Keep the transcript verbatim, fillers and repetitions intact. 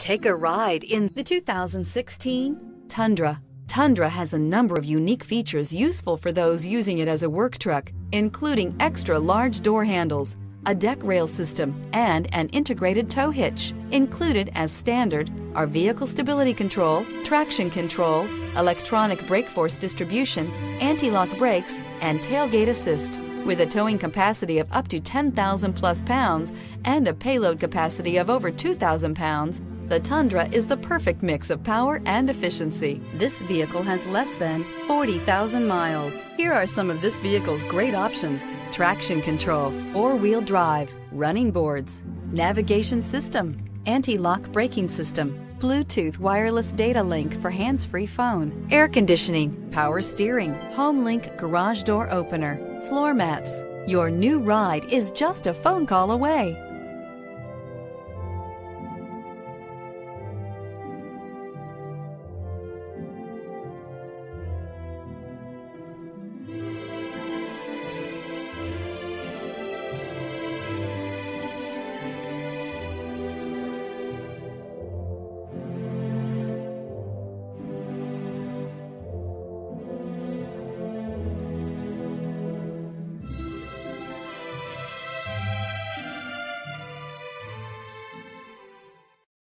Take a ride in the two thousand sixteen Tundra. Tundra has a number of unique features useful for those using it as a work truck, including extra large door handles, a deck rail system, and an integrated tow hitch. Included as standard are vehicle stability control, traction control, electronic brake force distribution, anti-lock brakes, and tailgate assist. With a towing capacity of up to ten thousand plus pounds and a payload capacity of over two thousand pounds, the Tundra is the perfect mix of power and efficiency. This vehicle has less than forty thousand miles. Here are some of this vehicle's great options: traction control, four-wheel drive, running boards, navigation system, anti-lock braking system, Bluetooth wireless data link for hands-free phone, air conditioning, power steering, home link garage door opener, floor mats. Your new ride is just a phone call away.